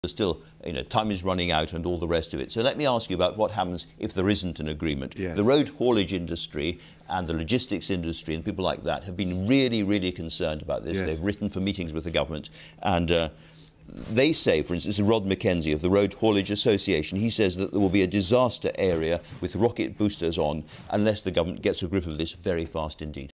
still, time is running out and all the rest of it. So let me ask you about what happens if there isn't an agreement. Yes. The road haulage industry and the logistics industry and people like that have been really, really concerned about this. Yes. They've written for meetings with the government, and they say, for instance, this is Rt McKenzie of the Road Haulage Association. He says that there will be a disaster area with rocket boosters on unless the government gets a grip of this very fast indeed.